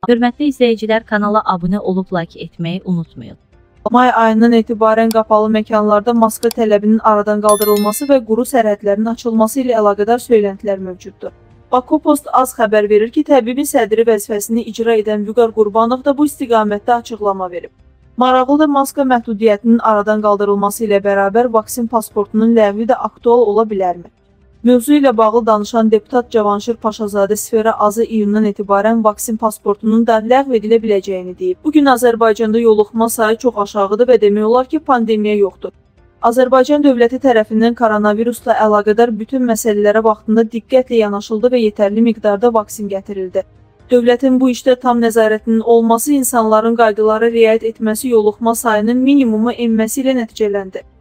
Hörmətli izləyicilər, kanala abunə olub like etməyi unutmayın. May ayından etibarən qapalı məkanlarda maska tələbinin aradan qaldırılması və quru sərhədlərin açılması ilə əlaqədar söylentilər mövcuddur. Baku Post az xəbər verir ki, təbibin sədri vəzifəsini icra edən Vüqar Qurbanov da bu istiqamətdə açıqlama verib. Maraqlıdır, maska məhdudiyyətinin aradan qaldırılması ilə bərabər vaksin pasportunun ləğvi də aktual ola bilərmi? Mövzu ilə bağlı danışan deputat Cavanşir Paşazadə Sfera azı iyundan etibarən vaksin pasportunun da ləğv edilə biləcəyini deyib. Bugün Azərbaycanda yoluxma sayı çox aşağıdır və demək olar ki, pandemiya yoxdur. Azərbaycan dövləti tərəfindən koronavirusla əlaqədar bütün məsələlərə vaxtında diqqətlə yanaşıldı və yetərli miqdarda vaksin gətirildi. Dövlətin bu işdə tam nəzarətinin olması, insanların qaydalara riayət etməsi yoluxma sayının minimuma enməsi ilə nəticələndi.